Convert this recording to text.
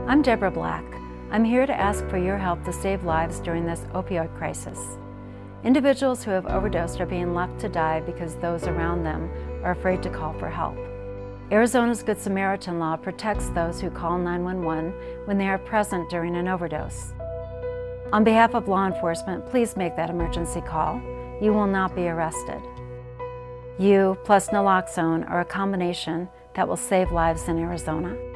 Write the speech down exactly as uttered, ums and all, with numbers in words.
I'm Deborah Black. I'm here to ask for your help to save lives during this opioid crisis. Individuals who have overdosed are being left to die because those around them are afraid to call for help. Arizona's Good Samaritan law protects those who call nine one one when they are present during an overdose. On behalf of law enforcement, please make that emergency call. You will not be arrested. You plus Naloxone are a combination that will save lives in Arizona.